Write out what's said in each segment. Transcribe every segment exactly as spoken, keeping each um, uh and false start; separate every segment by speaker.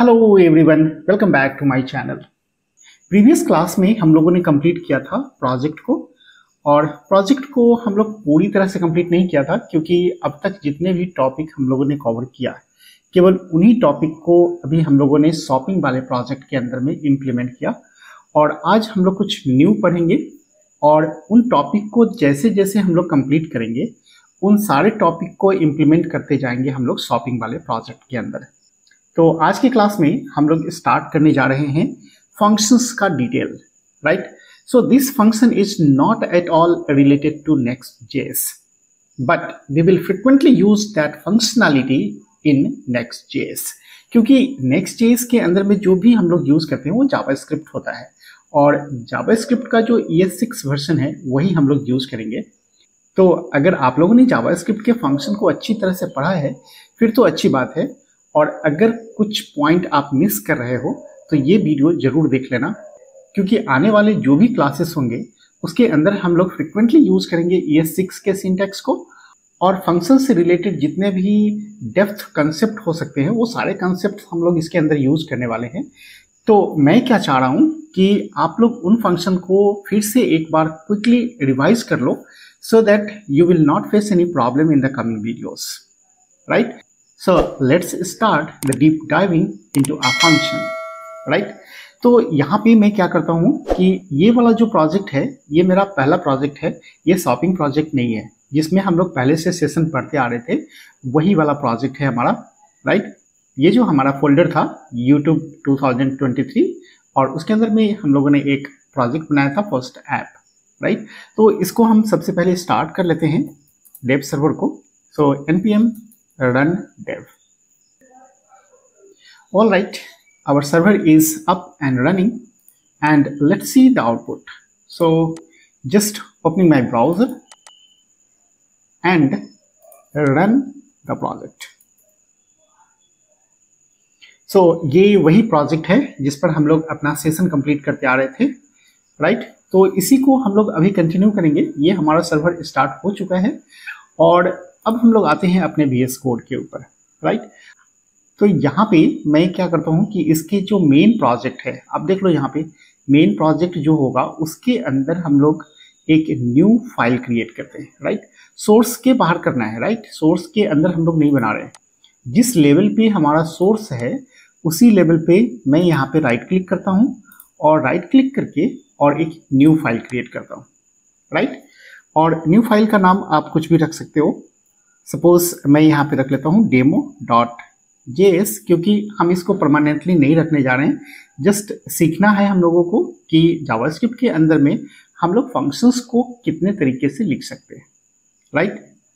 Speaker 1: Hello everyone, welcome back to my channel. Previous class में हम लोगों ने कंप्लीट किया था प्रोजेक्ट को, और प्रोजेक्ट को हम लोग पूरी तरह से कंप्लीट नहीं किया था क्योंकि अब तक जितने भी टॉपिक हम लोगों ने कवर किया केवल उन्हीं टॉपिक को अभी हम लोगों ने शॉपिंग वाले प्रोजेक्ट के अंदर में इम्प्लीमेंट किया। और आज हम लोग कुछ न्यू पढ़ेंगे और उन टॉपिक को जैसे जैसे हम लोग कंप्लीट करेंगे उन सारे टॉपिक को इम्प्लीमेंट करते जाएंगे हम लोग शॉपिंग वाले प्रोजेक्ट के अंदर। तो आज की क्लास में हम लोग स्टार्ट करने जा रहे हैं फंक्शंस का detail, right. So this function is not at all related to नेक्स्ट.js, but we will frequently use that functionality in नेक्स्ट.js, क्योंकि नेक्स्ट.js के अंदर में जो भी हम लोग यूज करते हैं वो जावास्क्रिप्ट होता है और जावास्क्रिप्ट का जो ई एस सिक्स वर्जन है वही हम लोग यूज करेंगे। तो अगर आप लोगों ने जावास्क्रिप्ट के फंक्शन को अच्छी तरह से पढ़ा है फिर तो अच्छी बात है, और अगर कुछ पॉइंट आप मिस कर रहे हो तो ये वीडियो जरूर देख लेना, क्योंकि आने वाले जो भी क्लासेस होंगे उसके अंदर हम लोग फ्रिक्वेंटली यूज करेंगे ई एस सिक्स के सिंटैक्स को, और फंक्शन से रिलेटेड जितने भी डेप्थ कंसेप्ट हो सकते हैं वो सारे कंसेप्ट हम लोग इसके अंदर यूज करने वाले हैं। तो मैं क्या चाह रहा हूँ कि आप लोग उन फंक्शन को फिर से एक बार क्विकली रिवाइज कर लो, so that you will not face any problem in the coming videos, right. So let's start the deep diving into a function, right? तो यहाँ पे मैं क्या करता हूँ कि ये वाला जो प्रोजेक्ट है ये मेरा पहला प्रोजेक्ट है, ये शॉपिंग प्रोजेक्ट नहीं है जिसमें हम लोग पहले से सेशन पढ़ते आ रहे थे, वही वाला प्रोजेक्ट है हमारा, राइट। ये जो हमारा फोल्डर था YouTube two thousand twenty three, और उसके अंदर में हम लोगों ने एक प्रोजेक्ट बनाया था फर्स्ट ऐप, राइट। तो इसको हम सबसे पहले स्टार्ट कर लेते हैं डेव सर्वर को। सो npm run dev. All right, our server is up and running, and let's see the output. So just opening my browser and run the project. So ये वही प्रोजेक्ट है जिस पर हम लोग अपना सेशन कंप्लीट करते आ रहे थे, राइट। तो इसी को हम लोग अभी कंटिन्यू करेंगे। ये हमारा सर्वर स्टार्ट हो चुका है और अब हम लोग आते हैं अपने वी एस कोड के ऊपर, राइट। तो यहाँ पे मैं क्या करता हूँ कि इसके जो मेन प्रोजेक्ट है, आप देख लो यहाँ पे मेन प्रोजेक्ट जो होगा उसके अंदर हम लोग एक न्यू फाइल क्रिएट करते हैं, राइट। सोर्स के बाहर करना है, राइट। सोर्स के अंदर हम लोग नहीं बना रहे हैं। जिस लेवल पे हमारा सोर्स है उसी लेवल पे मैं यहाँ पे राइट क्लिक करता हूँ और राइट क्लिक करके और एक न्यू फाइल क्रिएट करता हूँ, राइट। और न्यू फाइल का नाम आप कुछ भी रख सकते हो। सपोज मैं यहाँ पे रख लेता हूँ डेमो डॉट जे एस, क्योंकि हम इसको परमानेंटली नहीं रखने जा रहे हैं, जस्ट सीखना है हम लोगों को कि जावास्क्रिप्ट के अंदर में हम लोग फंक्शंस को कितने तरीके से लिख सकते हैं, राइट।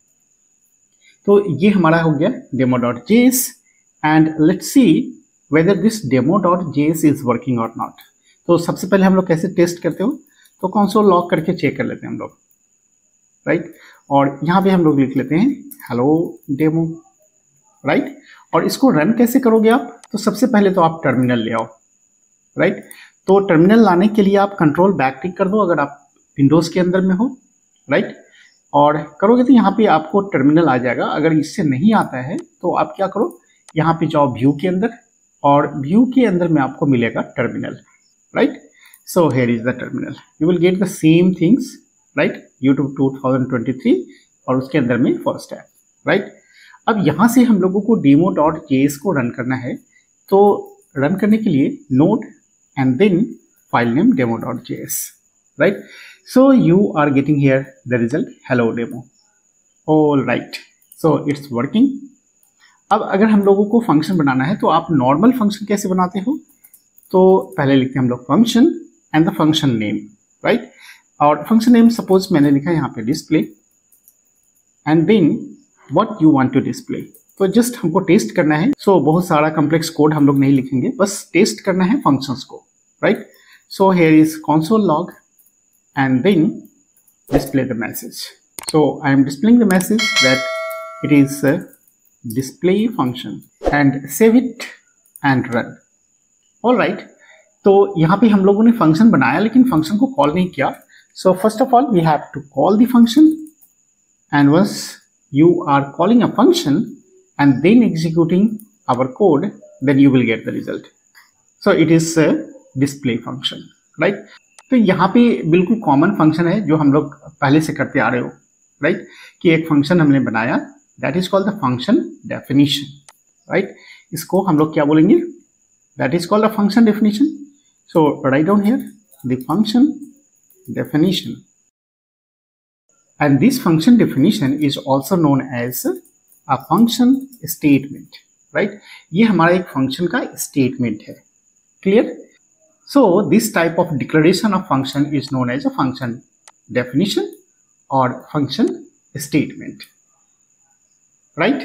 Speaker 1: तो ये हमारा हो गया demo dot J S, and let's see whether this demo dot J S is working और नॉट। तो सबसे पहले हम लोग कैसे टेस्ट करते हो, तो कंसोल लॉग करके चेक कर लेते हैं हम लोग, राइट। और यहाँ पे हम लोग लिख लेते हैं हेलो डेमो, राइट। और इसको रन कैसे करोगे आप, तो सबसे पहले तो आप टर्मिनल ले आओ, राइट। तो टर्मिनल लाने के लिए आप कंट्रोल बैक क्लिक कर दो अगर आप विंडोज के अंदर में हो, राइट। और करोगे तो यहाँ पे आपको टर्मिनल आ जाएगा। अगर इससे नहीं आता है तो आप क्या करो, यहाँ पे जाओ व्यू के अंदर, और व्यू के अंदर में आपको मिलेगा terminal, right. So here is the terminal, you will get the same things, right. YouTube two thousand twenty three और उसके अंदर में फर्स्ट ऐप, राइट। अब यहाँ से हम लोगों को डेमो डॉट जे एस को रन करना है, तो रन करने के लिए node and then file name demo dot J S, right. So you are getting here the result hello demo, all right. So it's working. अब अगर हम लोगों को फंक्शन बनाना है तो आप नॉर्मल फंक्शन कैसे बनाते हो, तो पहले लिखते हैं हम लोग function and the function name, right. और फंक्शन नेम सपोज मैंने लिखा है यहाँ पे display, and then what you want to display. तो जस्ट हमको टेस्ट करना है, सो so, बहुत सारा कॉम्प्लेक्स कोड हम लोग नहीं लिखेंगे, बस टेस्ट करना है फंक्शंस को, right. So here is console log and then display the message. So I am displaying the message that it is display function, and save it and run, all right. तो यहाँ पे हम लोगों ने function बनाया लेकिन function को call नहीं किया। So first of all, we have to call the function, and once you are calling a function and then executing our code, then you will get the result. So it is a display function, right? तो यहाँ पे बिल्कुल common function है जो हम लोग पहले से करते आ रहे हो, राइट right? कि एक फंक्शन हमने बनाया, that is called the function definition, right? इसको हम लोग क्या बोलेंगे? That is called the function definition. So write down here the function definition, and this function definition is also known as a function statement, right? ये हमारा एक function का statement है. Clear? So this type of declaration of function is known as a function definition or function statement, right?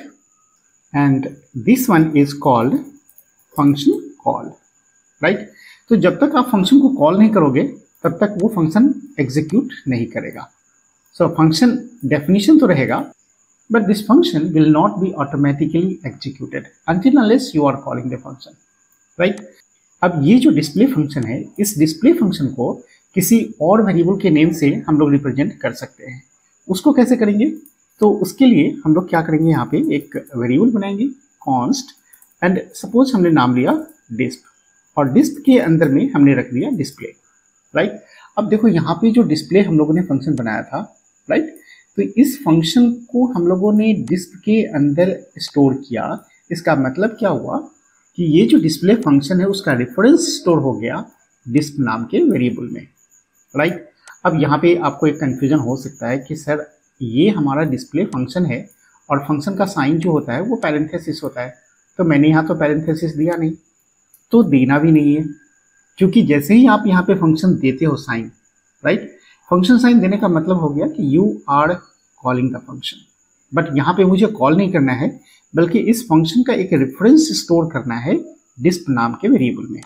Speaker 1: And this one is called function call, right? तो जब तक आप function को कॉल नहीं करोगे तब तक वो फंक्शन एग्जीक्यूट नहीं करेगा. So function definition तो रहेगा, but this function will not be automatically executed until unless you are calling the function, right? अब ये जो डिस्प्ले फंक्शन है, इस डिस्प्ले फंक्शन को किसी और वेरिएबल के नेम से हम लोग रिप्रेजेंट कर सकते हैं. उसको कैसे करेंगे? तो उसके लिए हम लोग क्या करेंगे, यहाँ पे एक वेरिएबल बनाएंगे कॉन्स्ट, एंड सपोज हमने नाम लिया डिस्प, और डिस्प के अंदर में हमने रख दिया डिस्प्ले, राइट? अब देखो यहाँ पे जो डिस्प्ले हम लोगों ने फंक्शन बनाया था, राइट right? तो इस फंक्शन को हम लोगों ने डिस्प के अंदर स्टोर किया. इसका मतलब क्या हुआ कि ये जो डिस्प्ले फंक्शन है उसका रेफरेंस स्टोर हो गया डिस्प नाम के वेरिएबल में, राइट right? अब यहाँ पे आपको एक कंफ्यूजन हो सकता है कि सर ये हमारा डिस्प्ले फंक्शन है और फंक्शन का साइन जो होता है वो पैरेंथेसिस होता है, तो मैंने यहाँ तो पैरेंथेसिस दिया नहीं, तो देना भी नहीं है, क्योंकि जैसे ही आप यहाँ पे फंक्शन देते हो साइन, राइट, फंक्शन साइन देने का मतलब हो गया कि you are calling the function. But यहाँ पे मुझे कॉल नहीं करना है, बल्कि इस फंक्शन का एक रेफरेंस स्टोर करना है डिस्प नाम के वेरिएबल में.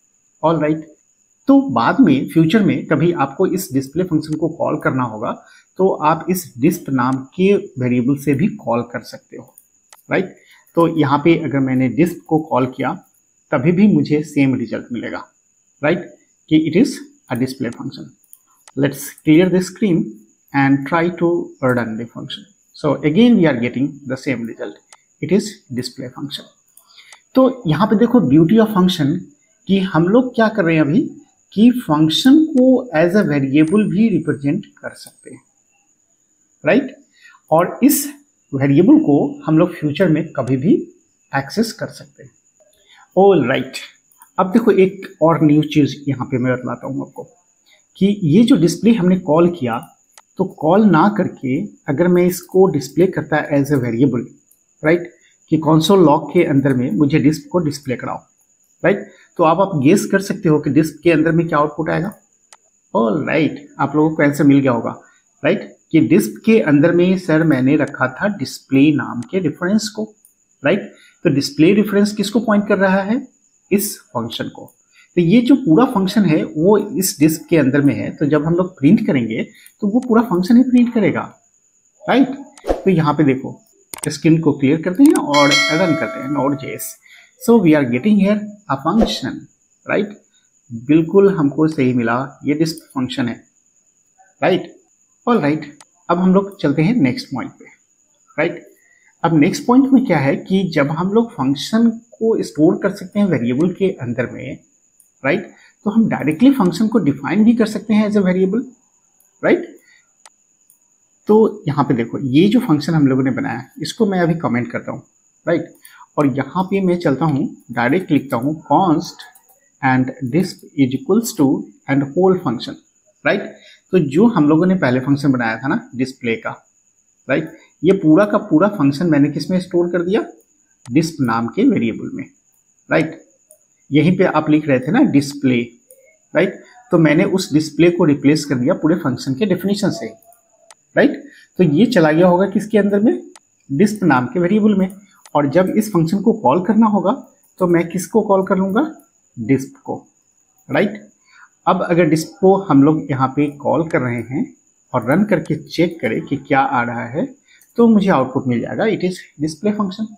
Speaker 1: All right right. तो बाद में फ्यूचर में कभी आपको इस डिस्प्ले फंक्शन को कॉल करना होगा तो आप इस डिस्प नाम के वेरिएबल से भी कॉल कर सकते हो, राइट right? तो यहाँ पे अगर मैंने डिस्प को कॉल किया तभी भी मुझे सेम रिजल्ट मिलेगा, राइट right? कि it is a display function. Let's clear the screen and try to run the function. So again we are getting the same result. It is display function. तो यहाँ पे देखो beauty of function कि हम लोग क्या कर रहे हैं अभी कि फंक्शन को एज अ वेरिएबल भी रिप्रेजेंट कर सकते हैं, राइट right? और इस वेरिएबल को हम लोग फ्यूचर में कभी भी एक्सेस कर सकते हैं. All right. अब देखो एक और न्यू चीज यहाँ पे मैं बतलाता हूँ आपको कि ये जो डिस्प्ले हमने कॉल किया, तो कॉल ना करके अगर मैं इसको डिस्प्ले करता है एज ए वेरिएबल, राइट, कि कंसोल लॉग के अंदर में मुझे डिस्प को डिस्प्ले कराओ, राइट, तो आप आप गेस कर सकते हो कि डिस्प के अंदर में क्या आउटपुट आएगा. ऑल राइट, आप लोगों को आंसर मिल गया होगा, राइट, कि डिस्प के अंदर में सर मैंने रखा था डिस्प्ले नाम के रेफरेंस को, राइट. तो डिस्प्ले रेफरेंस किसको पॉइंट कर रहा है? इस फंक्शन को. तो ये जो पूरा फंक्शन है वो इस डिस्क के अंदर में है, तो जब हम लोग प्रिंट करेंगे तो वो पूरा फंक्शन ही प्रिंट करेगा, राइट. तो यहाँ पे देखो स्क्रीन को क्लियर करते हैं और रन करते हैं node JS. So we are getting here a function, right. बिल्कुल हमको सही मिला, ये डिस्क फंक्शन है, राइट. All right. अब हम लोग चलते हैं नेक्स्ट पॉइंट पे, राइट. अब नेक्स्ट पॉइंट में क्या है कि जब हम लोग फंक्शन को स्टोर कर सकते हैं वेरिएबल के अंदर में, राइट right? तो हम डायरेक्टली फंक्शन को डिफाइन भी कर सकते हैं एज ए वेरिएबल, राइट. तो यहाँ पे देखो ये जो फंक्शन हम लोगों ने बनाया इसको मैं अभी कमेंट करता हूँ, राइट right? और यहाँ पे मैं चलता हूँ डायरेक्ट लिखता हूँ const and disp is equals to and whole function, right. तो जो हम लोगों ने पहले फंक्शन बनाया था ना डिस्प्ले का, राइट right? ये पूरा का पूरा फंक्शन मैंने किस में स्टोर कर दिया? डिस्प नाम के वेरिएबल में, राइट right? यहीं पे आप लिख रहे थे ना डिस्प्ले, राइट. तो मैंने उस डिस्प्ले को रिप्लेस कर दिया पूरे फंक्शन के डेफिनेशन से, राइट. तो ये चला गया होगा किसके अंदर में? डिस्प नाम के वेरिएबल में. और जब इस फंक्शन को कॉल करना होगा तो मैं किसको कॉल कर लूंगा? डिस्प को, राइट. अब अगर डिस्प को हम लोग यहाँ पे कॉल कर रहे हैं और रन करके चेक करें कि क्या आ रहा है, तो मुझे आउटपुट मिल जाएगा, it is display function,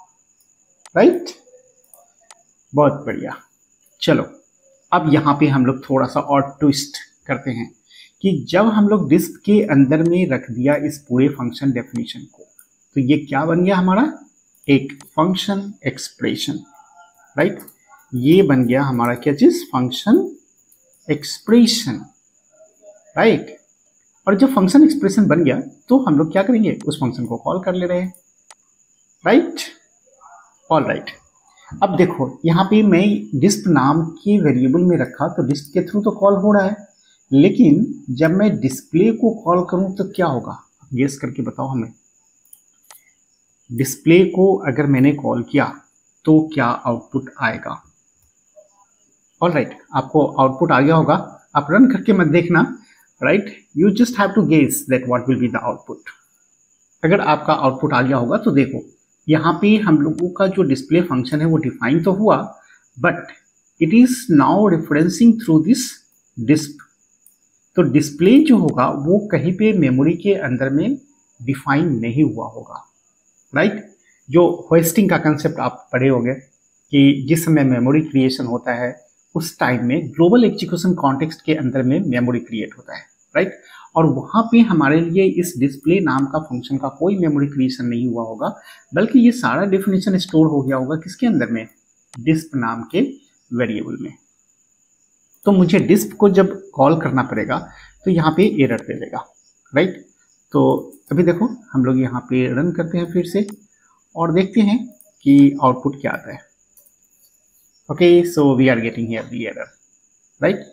Speaker 1: right. बहुत बढ़िया. चलो अब यहाँ पे हम लोग थोड़ा सा और ट्विस्ट करते हैं कि जब हम लोग डिस्क के अंदर में रख दिया इस पूरे फंक्शन डेफिनेशन को, तो ये क्या बन गया हमारा? एक फंक्शन एक्सप्रेशन, राइट। ये बन गया हमारा क्या चीज, फंक्शन एक्सप्रेशन, राइट। और जब फंक्शन एक्सप्रेशन बन गया तो हम लोग क्या करेंगे, उस फंक्शन को कॉल कर ले रहे हैं, राइट। All right. अब देखो यहाँ पे मैं डिस्प नाम के वेरिएबल में रखा तो डिस्प के थ्रू तो कॉल हो रहा है, लेकिन जब मैं डिस्प्ले को कॉल करूं तो क्या होगा, गेस करके बताओ हमें। डिस्प्ले को अगर मैंने कॉल किया तो क्या आउटपुट आएगा। ऑल राइट, आपको आउटपुट आ गया होगा, आप रन करके मत देखना, right. You just have to guess that what will be the output. अगर आपका आउटपुट आ गया होगा तो देखो यहाँ पे हम लोगों का जो डिस्प्ले फंक्शन है वो डिफाइन तो हुआ, but it is now referencing through this disp. तो डिस्प्ले जो होगा वो कहीं पे मेमोरी के अंदर में डिफाइन नहीं हुआ होगा, राइट। जो होस्टिंग का कंसेप्ट आप पढ़े होंगे कि जिस समय मेमोरी क्रिएशन होता है उस टाइम में ग्लोबल एग्जीक्यूशन कॉन्टेक्स्ट के अंदर में मेमोरी क्रिएट होता है, राइट। और वहाँ पे हमारे लिए इस डिस्प्ले नाम का फंक्शन का कोई मेमोरी क्रिएशन नहीं हुआ होगा, बल्कि ये सारा डेफिनेशन स्टोर हो गया होगा किसके अंदर में, डिस्प नाम के वेरिएबल में। तो मुझे डिस्प को जब कॉल करना पड़ेगा तो यहाँ पे एरर दे देगा, राइट। तो अभी देखो हम लोग यहाँ पे रन करते हैं फिर से और देखते हैं कि आउटपुट क्या आता है। Okay, so we are getting here the error, right.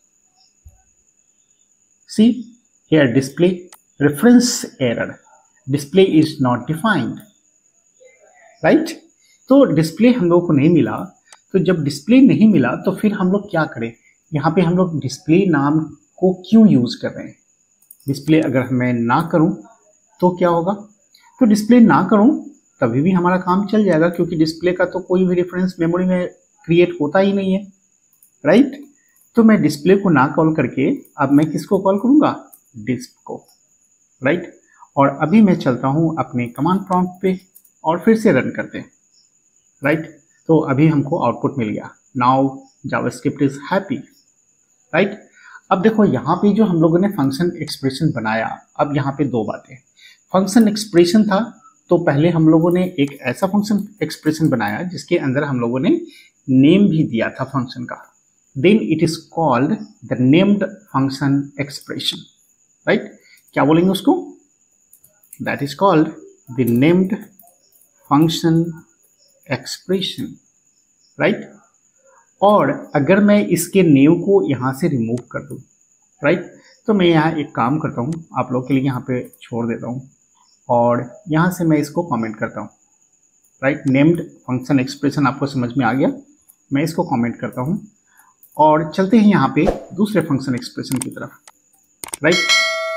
Speaker 1: See here display reference error, display is not defined, right। तो डिस्प्ले हम लोग को नहीं मिला, तो जब डिस्प्ले नहीं मिला तो फिर हम लोग क्या करें, यहाँ पे हम लोग डिस्प्ले नाम को क्यों यूज कर रहे हैं। डिस्प्ले अगर मैं ना करूं तो क्या होगा, तो डिस्प्ले ना करूं तभी भी हमारा काम चल जाएगा, क्योंकि डिस्प्ले का तो कोई भी रेफरेंस मेमोरी में क्रिएट होता ही नहीं है, राइट। तो मैं डिस्प्ले को ना कॉल करके अब मैं किसको कॉल करूंगा, डिस्प को, राइट। और अभी मैं चलता हूं अपने कमांड प्रॉम्प्ट पे और फिर से रन करते हैं, राइट। तो अभी हमको आउटपुट मिल गया, now JavaScript is happy, right. अब देखो यहाँ पे जो हम लोगों ने फंक्शन एक्सप्रेशन बनाया, अब यहाँ पे दो बातें, फंक्शन एक्सप्रेशन था तो पहले हम लोगों ने एक ऐसा फंक्शन एक्सप्रेशन बनाया जिसके अंदर हम लोगों ने नेम भी दिया था फंक्शन का, then it is called the named function expression, right. क्या बोलेंगे उसको, that is called the named function expression, right. और अगर मैं इसके नेम को यहाँ से रिमूव कर दूँ, राइट, तो मैं यहाँ एक काम करता हूँ, आप लोग के लिए यहाँ पे छोड़ देता हूँ और यहाँ से मैं इसको कमेंट करता हूँ, राइट। नेम्ड फंक्शन एक्सप्रेशन आपको समझ में आ गया, मैं इसको कमेंट करता हूँ और चलते हैं यहाँ पे दूसरे फंक्शन एक्सप्रेशन की तरफ, राइट।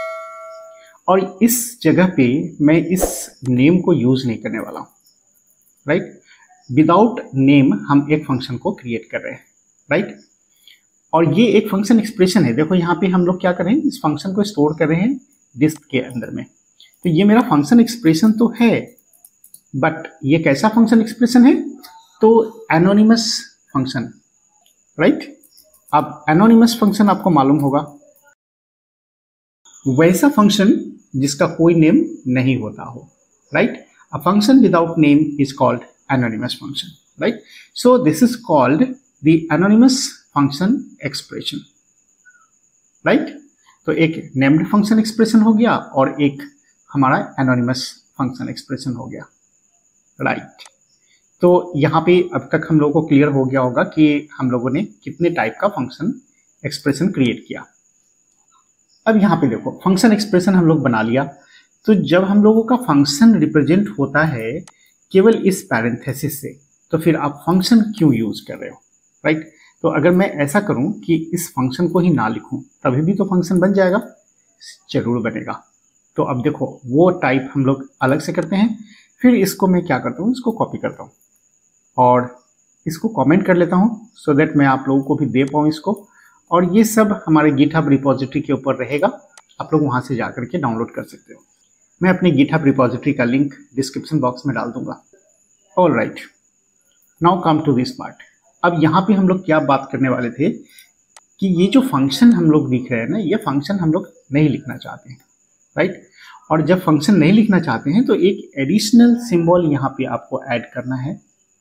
Speaker 1: और इस जगह पे मैं इस नेम को यूज नहीं करने वाला हूँ, राइट। विदाउट नेम हम एक फंक्शन को क्रिएट कर रहे हैं, राइट। और ये एक फंक्शन एक्सप्रेशन है, देखो यहाँ पे हम लोग क्या कर रहे हैं, इस फंक्शन को स्टोर कर रहे हैं डिस्क के अंदर में। तो ये मेरा फंक्शन एक्सप्रेशन तो है, बट ये कैसा फंक्शन एक्सप्रेशन है, तो एनोनिमस फंक्शन, राइट। अब एनोनिमस फंक्शन आपको मालूम होगा, वैसा फंक्शन जिसका कोई नेम नहीं होता हो, right. A function without name is called anonymous function, right. So this is called the anonymous function expression, right. तो एक नेम्ड फंक्शन एक्सप्रेशन हो गया और एक हमारा एनोनिमस फंक्शन एक्सप्रेशन हो गया, राइट। तो यहाँ पे अब तक हम लोगों को क्लियर हो गया होगा कि हम लोगों ने कितने टाइप का फंक्शन एक्सप्रेशन क्रिएट किया। अब यहाँ पे देखो फंक्शन एक्सप्रेशन हम लोग बना लिया, तो जब हम लोगों का फंक्शन रिप्रेजेंट होता है केवल इस पैरेंथेसिस से, तो फिर आप फंक्शन क्यों यूज कर रहे हो, राइट। तो अगर मैं ऐसा करूं कि इस फंक्शन को ही ना लिखूं तभी भी तो फंक्शन बन जाएगा, जरूर बनेगा। तो अब देखो वो टाइप हम लोग अलग से करते हैं, फिर इसको मैं क्या करता हूँ, इसको कॉपी करता हूँ और इसको कमेंट कर लेता हूँ सो दैट मैं आप लोगों को भी दे पाऊँ इसको, और ये सब हमारे गिटहब रिपोजिटरी के ऊपर रहेगा, आप लोग वहाँ से जा करके डाउनलोड कर सकते हो। मैं अपने गिटहब रिपोजिटरी का लिंक डिस्क्रिप्शन बॉक्स में डाल दूंगा। All right, now come to this part. अब यहाँ पे हम लोग क्या बात करने वाले थे कि ये जो फंक्शन हम लोग लिख रहे हैं ना, ये फंक्शन हम लोग नहीं लिखना चाहते हैं, राइट। और जब फंक्शन नहीं लिखना चाहते हैं तो एक एडिशनल सिंबल यहाँ पे आपको ऐड करना है,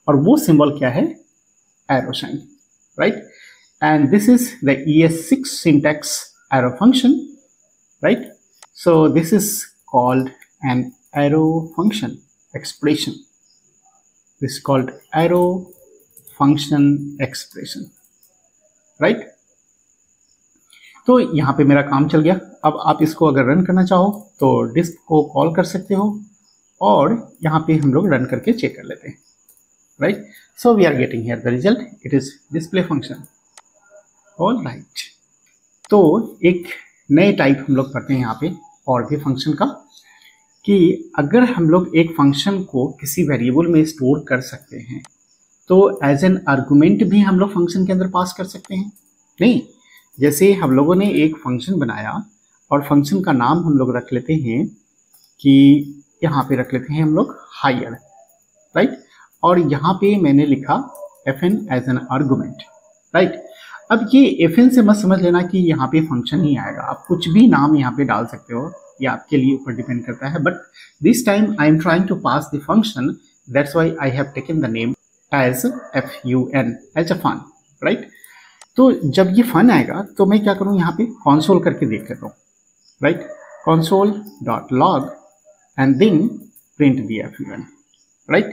Speaker 1: और वो सिंबल क्या है, arrow sign, right. And this is the E S six syntax arrow function, right. So this is called an arrow function expression, this is called arrow function expression, right. तो यहाँ पे मेरा काम चल गया। अब आप इसको अगर रन करना चाहो तो डिस्क को कॉल कर सकते हो और यहाँ पे हम लोग रन करके चेक कर लेते हैं, right. So we are getting here the result, it is display function, all right. तो एक नए टाइप हम लोग पढ़ते हैं यहाँ पे और भी फंक्शन का, कि अगर हम लोग एक फंक्शन को किसी वेरिएबल में स्टोर कर सकते हैं तो एज एन आर्गुमेंट भी हम लोग फंक्शन के अंदर पास कर सकते हैं। नहीं, जैसे हम लोगों ने एक फंक्शन बनाया और फंक्शन का नाम हम लोग रख लेते हैं कि यहाँ पे रख लेते हैं हम लोग हायर, राइट। और यहाँ पे मैंने लिखा F N as an argument, right. अब ये एफ एन से मत समझ लेना कि यहाँ पे फंक्शन ही आएगा, आप कुछ भी नाम यहाँ पे डाल सकते हो, ये आपके लिए ऊपर डिपेंड करता है। But this time I am trying to pass the function, that's why I have taken the name as F U N, as a fun, right. तो जब ये फन आएगा तो मैं क्या करूँ, यहाँ पे कॉन्सोल करके देख लेता हूँ, right. Console dot log and then print the F U N, right.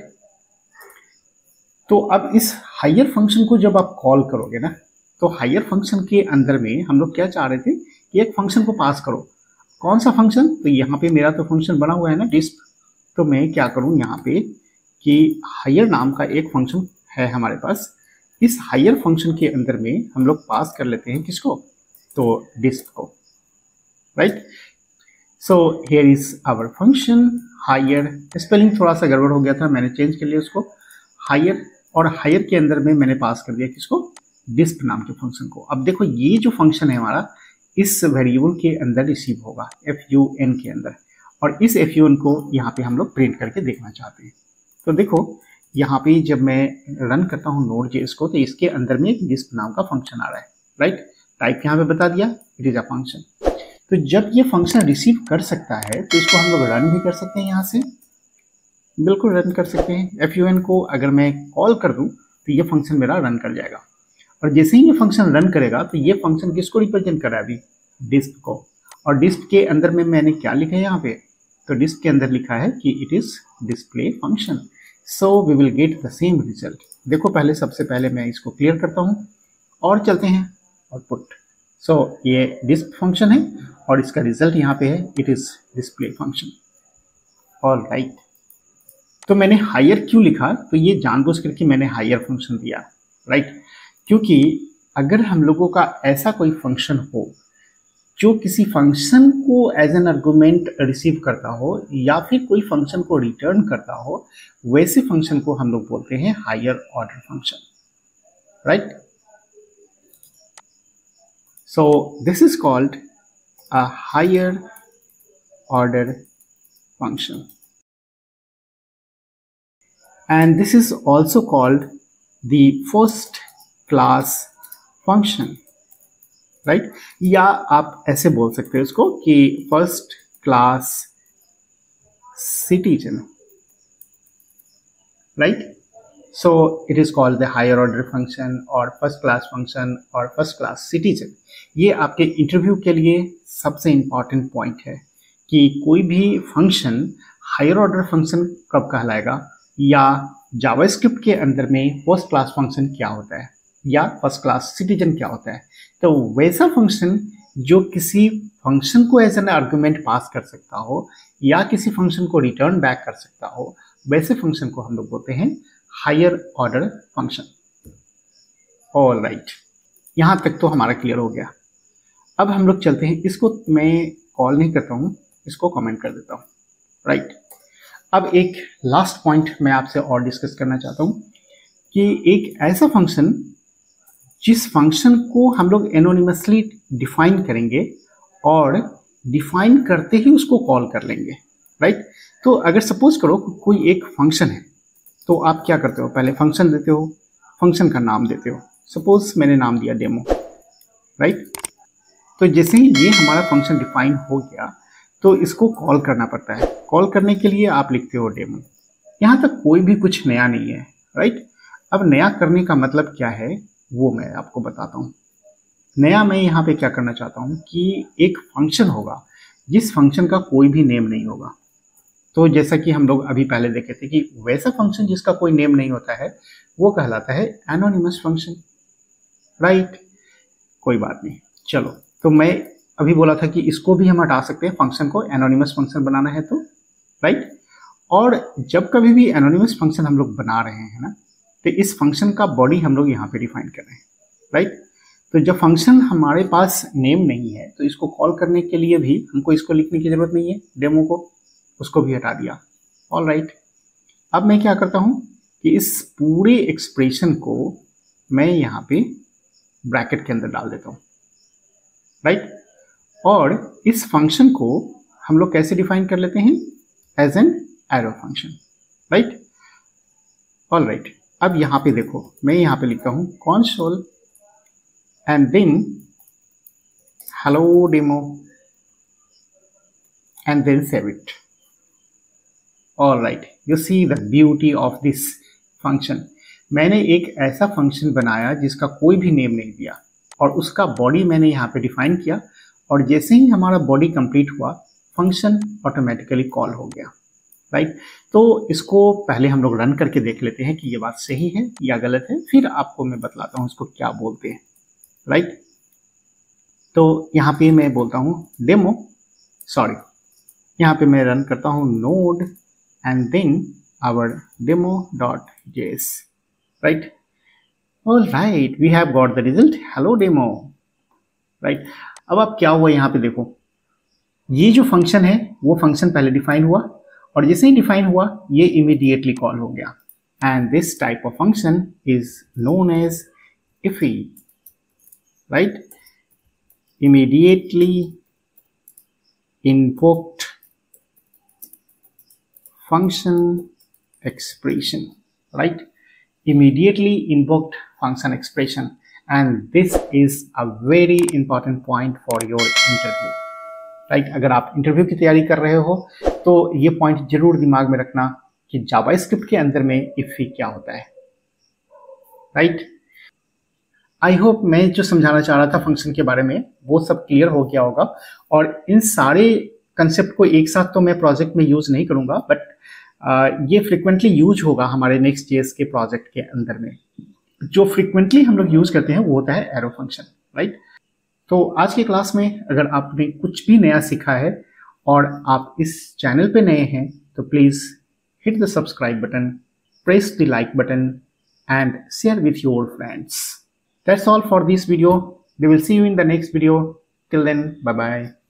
Speaker 1: तो अब इस हायर फंक्शन को जब आप कॉल करोगे ना, तो हायर फंक्शन के अंदर में हम लोग क्या चाह रहे थे कि एक फंक्शन को पास करो। कौन सा फंक्शन, तो यहाँ पे मेरा तो फंक्शन बना हुआ है ना डिस्प, तो मैं क्या करूँ यहाँ पे कि हायर नाम का एक फंक्शन है हमारे पास, इस हायर फंक्शन के अंदर में हम लोग पास कर लेते हैं किसको, तो डिस्प को, right. So here is our function here, spelling थोड़ा सा गड़बड़ हो गया था, मैंने चेंज कर लिया उसको, हायर, और हायर के अंदर में मैंने पास कर दिया किसको, डिस्प नाम के फंक्शन को। अब देखो ये जो फंक्शन है हमारा इस वेरिएबल के अंदर रिसीव होगा एफ यू एन के अंदर, और इस एफ यू एन को यहाँ पे हम लोग प्रिंट करके देखना चाहते हैं। तो देखो यहाँ पे जब मैं रन करता हूँ नोड जेएस को, तो इसके अंदर में एक डिस्प नाम का फंक्शन आ रहा है, राइट। टाइप यहाँ पे बता दिया, इट इज अ फंक्शन। तो जब ये फंक्शन रिसीव कर सकता है तो इसको हम लोग रन भी कर सकते हैं, यहाँ से बिल्कुल रन कर सकते हैं। एफ यू एन को अगर मैं कॉल कर दूँ तो ये फंक्शन मेरा रन कर जाएगा, और जैसे ही ये फंक्शन रन करेगा तो ये फंक्शन किसको रिप्रेजेंट कर रहा है, अभी डिस्प को। और डिस्प के अंदर में मैंने क्या लिखा है यहाँ पे, तो डिस्प के अंदर लिखा है कि it is display function, so we will get the same result. देखो पहले सबसे पहले मैं इसको क्लियर करता हूँ और चलते हैं आउटपुट। सो ये डिस्प फंक्शन है और इसका रिजल्ट यहाँ पे है, it is display function, all right. तो मैंने हायर क्यों लिखा, तो ये जानबूझ करके मैंने हायर फंक्शन दिया, राइट। क्योंकि अगर हम लोगों का ऐसा कोई फंक्शन हो जो किसी फंक्शन को एज एन आर्गुमेंट रिसीव करता हो या फिर कोई फंक्शन को रिटर्न करता हो, वैसे फंक्शन को हम लोग बोलते हैं higher order function, right. So this is called a higher order function, and this is also called the first class function, right। या आप ऐसे बोल सकते हो इसको कि first class citizen, right. So it is called the higher order function और first class function और फर्स्ट क्लास सिटीजन। ये आपके इंटरव्यू के लिए सबसे इंपॉर्टेंट पॉइंट है कि कोई भी फंक्शन हायर ऑर्डर फंक्शन कब कहलाएगा, या जावास्क्रिप्ट के अंदर में फर्स्ट क्लास फंक्शन क्या होता है या फर्स्ट क्लास सिटीजन क्या होता है। तो वैसा फंक्शन जो किसी फंक्शन को एज एन आर्गुमेंट पास कर सकता हो या किसी फंक्शन को रिटर्न बैक कर सकता हो, वैसे फंक्शन को हम लोग बोलते हैं higher order function, all right. यहाँ तक तो हमारा क्लियर हो गया। अब हम लोग चलते हैं, इसको मैं कॉल नहीं करता हूँ, इसको कमेंट कर देता हूँ, राइट। अब एक लास्ट पॉइंट मैं आपसे और डिस्कस करना चाहता हूँ कि एक ऐसा फंक्शन जिस फंक्शन को हम लोग एनोनिमसली डिफाइन करेंगे और डिफाइन करते ही उसको कॉल कर लेंगे, राइट। तो अगर सपोज करो कोई एक फंक्शन है, तो आप क्या करते हो, पहले फंक्शन देते हो, फंक्शन का नाम देते हो, सपोज मैंने नाम दिया डेमो, राइट। तो जैसे ही ये हमारा फंक्शन डिफाइन हो गया तो इसको कॉल करना पड़ता है। कॉल करने के लिए आप लिखते हो डेमो, यहाँ तक कोई भी कुछ नया नहीं है, राइट। अब नया करने का मतलब क्या है वो मैं आपको बताता हूँ। नया मैं यहाँ पे क्या करना चाहता हूँ कि एक फंक्शन होगा जिस फंक्शन का कोई भी नेम नहीं होगा। तो जैसा कि हम लोग अभी पहले देखे थे कि वैसा फंक्शन जिसका कोई नेम नहीं होता है वो कहलाता है एनोनिमस फंक्शन, राइट। कोई बात नहीं, चलो। तो मैं अभी बोला था कि इसको भी हम हटा सकते हैं, फंक्शन को एनोनिमस फंक्शन बनाना है तो, राइट। और जब कभी भी एनोनिमस फंक्शन हम लोग बना रहे हैं ना, तो इस फंक्शन का बॉडी हम लोग यहाँ पे डिफाइन कर रहे हैं, राइट। तो जब फंक्शन हमारे पास नेम नहीं है तो इसको कॉल करने के लिए भी हमको इसको लिखने की जरूरत नहीं है, डेमो को, उसको भी हटा दिया। All right. अब मैं क्या करता हूँ कि इस पूरे एक्सप्रेशन को मैं यहाँ पे ब्रैकेट के अंदर डाल देता हूँ, राइट। और इस फंक्शन को हम लोग कैसे डिफाइन कर लेते हैं, as an arrow function, right. All right. अब यहाँ पे देखो, मैं यहाँ पे लिखता हूँ console and then hello demo and then save it. All right, you see the beauty of this function. मैंने एक ऐसा फंक्शन बनाया जिसका कोई भी नेम नहीं दिया और उसका बॉडी मैंने यहाँ पे डिफाइन किया, और जैसे ही हमारा बॉडी कंप्लीट हुआ फंक्शन ऑटोमेटिकली कॉल हो गया, राइट। तो इसको पहले हम लोग रन करके देख लेते हैं कि ये बात सही है या गलत है, फिर आपको मैं बतलाता हूँ इसको क्या बोलते हैं, राइट। तो यहाँ पे मैं बोलता हूँ डेमो, सॉरी, यहाँ पे मैं रन करता हूँ node and then our demo dot JS, right. All right, we have got the result hello demo, right. अब आप क्या हुआ यहाँ पे देखो, ये जो फंक्शन है वो फंक्शन पहले डिफाइन हुआ और जैसे ही डिफाइन हुआ ये इमीडिएटली कॉल हो गया, and this type of function is known as IIFE, right? Immediately invoked function expression, right? Immediately invoked function expression, and this is a very important point for your interview, right? अगर आप interview की तैयारी कर रहे हो तो ये point जरूर दिमाग में रखना कि जावास्क्रिप्ट के अंदर में इफी क्या होता है, राइट। आई होप मैं जो समझाना चाह रहा था फंक्शन के बारे में वो सब क्लियर हो गया होगा, और इन सारे कंसेप्ट को एक साथ तो मैं प्रोजेक्ट में यूज नहीं करूंगा, बट ये फ्रिक्वेंटली यूज होगा हमारे नेक्स्ट जेएस के प्रोजेक्ट के अंदर में। जो फ्रिक्वेंटली हम लोग यूज करते हैं वो होता है एरो फंक्शन, राइट। तो आज की क्लास में अगर आपने कुछ भी नया सीखा है और आप इस चैनल पे नए हैं तो please hit the subscribe button, press the like button and share with your friends. That's all for this video. We will see you in the next video. Till then, bye bye.